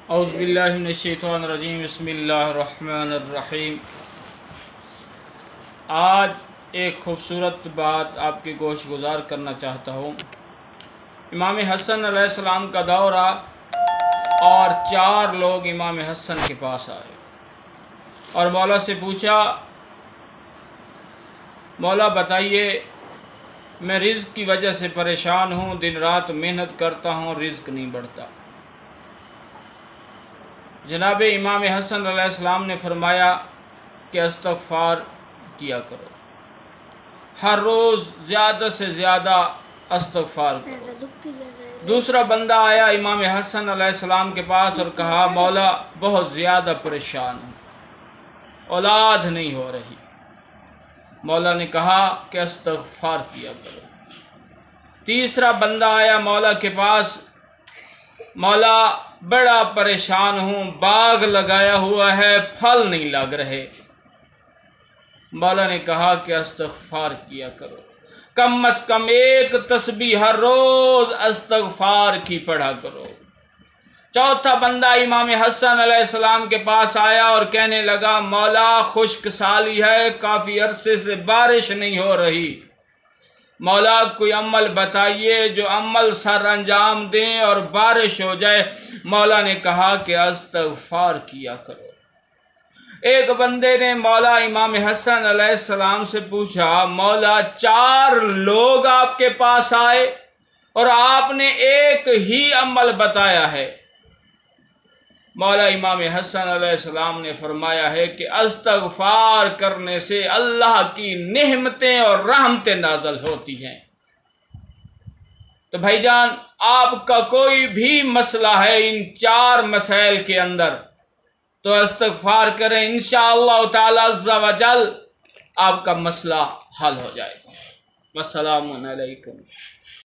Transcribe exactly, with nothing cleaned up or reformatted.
اعوذ باللہ من الشیطان الرجیم بسم اللہ الرحمن الرحیم۔ آج ایک خوبصورت بات آپ کی گوش گزار کرنا چاہتا ہوں۔ امام حسن علیہ السلام کا دورہ اور چار لوگ امام حسن کے پاس آئے اور مولا سے پوچھا، مولا بتائیے میں رزق کی وجہ سے پریشان ہوں، دن رات محنت کرتا ہوں، رزق نہیں بڑھتا۔ جناب امام حسن علیہ السلام نے فرمایا کہ استغفار کیا کرو، ہر روز زیادہ سے زیادہ استغفار کرو۔ دوسرا بندہ آیا امام حسن علیہ السلام کے پاس اور کہا، مولا بہت زیادہ پریشان ہوں، اولاد نہیں ہو رہی۔ مولا نے کہا کہ استغفار کیا کرو۔ تیسرا بندہ آیا مولا کے پاس، مولا بڑا پریشان ہوں، باغ لگایا ہوا ہے، پھل نہیں لگ رہے۔ مولا نے کہا کہ استغفار کیا کرو، کم از کم ایک تسبیح ہر روز استغفار کی پڑھا کرو۔ چوتھا بندہ امام حسن علیہ السلام کے پاس آیا اور کہنے لگا، مولا خشک سالی ہے، کافی عرصے سے بارش نہیں ہو رہی، مولا کوئی عمل بتائیے جو عمل سر انجام دیں اور بارش ہو جائے۔ مولا نے کہا کہ استغفار کیا کرو۔ ایک بندے نے مولا امام حسن علیہ السلام سے پوچھا، مولا چار لوگ آپ کے پاس آئے اور آپ نے ایک ہی عمل بتایا ہے۔ مولا امام حسن علیہ السلام نے فرمایا ہے کہ استغفار کرنے سے اللہ کی نعمتیں اور رحمتیں نازل ہوتی ہیں۔ تو بھائی جان، آپ کا کوئی بھی مسئلہ ہے ان چار مسائل کے اندر تو استغفار کریں، انشاءاللہ تعالی عز و جل آپ کا مسئلہ حل ہو جائے گا۔ والسلام علیکم۔